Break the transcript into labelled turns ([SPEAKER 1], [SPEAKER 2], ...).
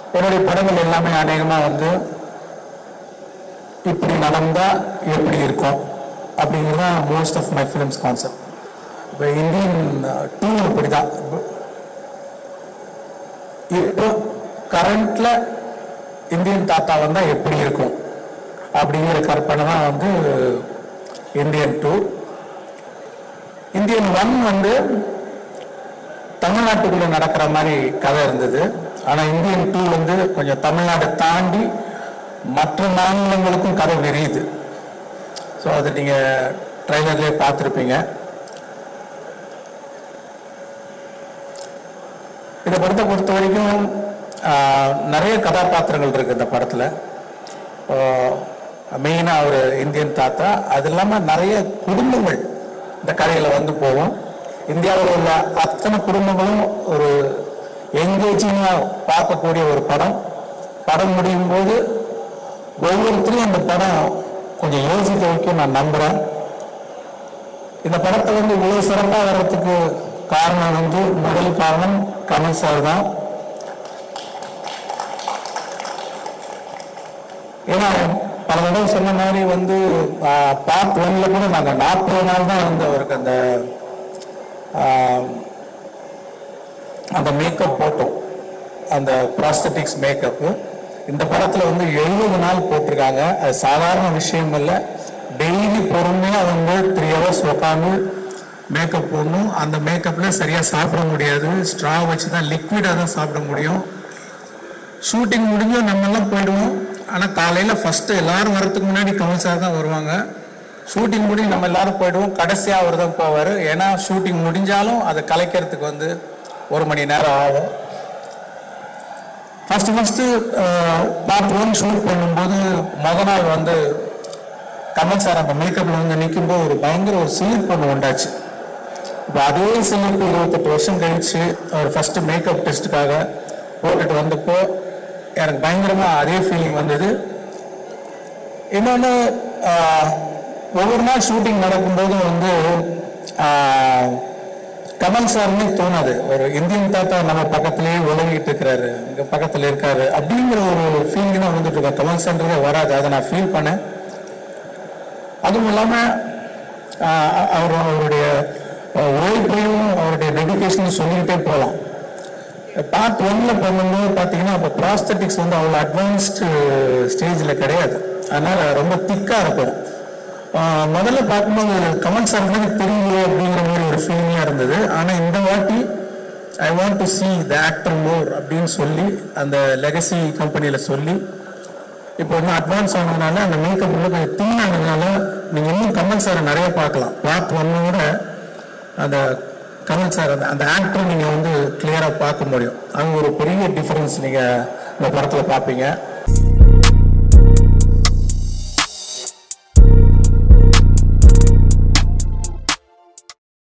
[SPEAKER 1] என்னுடைய படங்கள் எல்லாமே அநேகமாக வந்து இப்படி நடந்தால் எப்படி இருக்கும் அப்படிங்கிறது தான் most of my films concept. இப்போ இந்தியன் டூ அப்படி தான். இப்போ கரண்ட்ல இந்தியன் தாத்தா வந்தால் எப்படி இருக்கும் அப்படிங்கிற கற்பனை தான் வந்து இந்தியன் டூ. இந்தியன் ஒன் வந்து தமிழ்நாட்டுக்குள்ள நடக்கிற மாதிரி கதை இருந்தது. ஆனால் இந்தியன் டூ வந்து கொஞ்சம் தமிழ்நாட்டை தாண்டி மற்ற மாநிலங்களுக்கும் கதை விரியுது. ஸோ அதை நீங்கள் ட்ரைலர்லேயே பார்த்துருப்பீங்க. இந்த படத்தை பொறுத்த வரைக்கும் நிறைய கதாபாத்திரங்கள் இருக்குது இந்த படத்தில். மெயினாக ஒரு இந்தியன் தாத்தா, அது இல்லாமல் நிறைய குடும்பங்கள் இந்த கதையில் வந்து போகும். இந்தியாவில் உள்ள அத்தனை குடும்பங்களும் ஒரு எங்கேஜிங்காக பார்க்கக்கூடிய ஒரு படம். படம் முடியும் போது ஒவ்வொருத்தரையும் அந்த படம் கொஞ்சம் யோசிக்க வைக்கும் நான் நம்புகிறேன். இந்த படத்தை வந்து இவ்வளோ சிறப்பாக வர்றதுக்கு காரணம் வந்து முதல் காரணம் கமல் சார் தான். ஏன்னா பல தடவை சொன்ன மாதிரி வந்து பார்ட் ஒன்ல கூட நாங்கள் 40 நாள் தான் வந்து அவருக்கு அந்த மேக்கப் போட்டோம், அந்த ப்ராஸ்தட்டிக்ஸ் மேக்கப்பு. இந்த படத்தில் வந்து 70 நாள் போட்டிருக்காங்க. அது சாதாரண விஷயம் இல்லை. டெய்லி பொறுமையாக வந்து 3 hours உட்காந்து மேக்கப் போடணும். அந்த மேக்கப்பில் சரியாக சாப்பிட முடியாது, ஸ்ட்ரா வச்சு தான் லிக்விடாக தான் சாப்பிட முடியும். ஷூட்டிங் முடிஞ்சும் நம்மெல்லாம் போயிடுவோம். ஆனால் காலையில் ஃபஸ்ட்டு எல்லாரும் வரத்துக்கு முன்னாடி கமல் சார் தான் வருவாங்க. ஷூட்டிங் முடிஞ்சு நம்ம எல்லாரும் போயிடுவோம். கடைசியாக அவர் தான் போவார். ஏன்னா ஷூட்டிங் முடிஞ்சாலும் அதை கலைக்கிறதுக்கு வந்து 1 மணி நேரம் ஆகும். ஃபஸ்ட்டு பார்ட் 1 ஷூட் பண்ணும்போது முதல் நாள் வந்து கமல் சார் அந்த மேக்கப்பில் வந்து நிற்கும்போது ஒரு பயங்கர ஒரு சிலிர்ப்பு ஒன்று உண்டாச்சு. இப்போ அதே சிலிர்ப்பு 28 வருஷம் கழிச்சு அவர் ஃபஸ்ட்டு மேக்கப் டெஸ்ட்டுக்காக போட்டுட்டு வந்தப்போ எனக்கு பயங்கரமாக அதே ஃபீலிங் வந்தது. இன்னொன்று ஒவ்வொரு நாள் ஷூட்டிங் நடக்கும்போதும் வந்து கமல் சார்னே தோணாது. ஒரு இந்தியன் தாத்தா நம்ம பக்கத்துலேயே உலகிட்டு இருக்கிறாரு, இங்கே பக்கத்தில் இருக்காரு அப்படிங்கிற ஒரு ஃபீலிங் தான் வந்துட்டு இருக்கேன். கமல் சார்ன்றதே வராது. அதை நான் ஃபீல் பண்ணேன். அதுவும் இல்லாமல் அவருடைய உழைப்பையும் அவருடைய டெடிகேஷனும் சொல்லிக்கிட்டே போகலாம். பார்ட் 1ல பண்ணும்போது பார்த்தீங்கன்னா இப்போ ப்ராஸ்தட்டிக்ஸ் வந்து அவ்வளோ அட்வான்ஸ்டு ஸ்டேஜில் கிடையாது. அதனால் ரொம்ப திக்காக இருக்கும். முதல்ல பார்க்கும்போது கமல் சார் மாதிரி தெரியலையே அப்படிங்கிற மாதிரி ஒரு ஃபீலிங்காக இருந்தது. ஆனால் இந்த வாட்டி I want to see the actor more அப்படின்னு சொல்லி அந்த லெகசி கம்பெனியில் சொல்லி இப்போ இன்னும் அட்வான்ஸ் ஆனதுனால அந்த மேக்கப் கொஞ்சம் தின் ஆனதுனால நீங்கள் இன்னும் கமல் சாரை நிறைய பார்க்கலாம். பார்ட் 1 அந்த கமல் சார் அந்த ஆக்டர் நீங்கள் வந்து கிளியராக பார்க்க முடியும். அது ஒரு பெரிய டிஃப்ரென்ஸ் நீங்கள் இந்த படத்தில் பார்ப்பீங்க.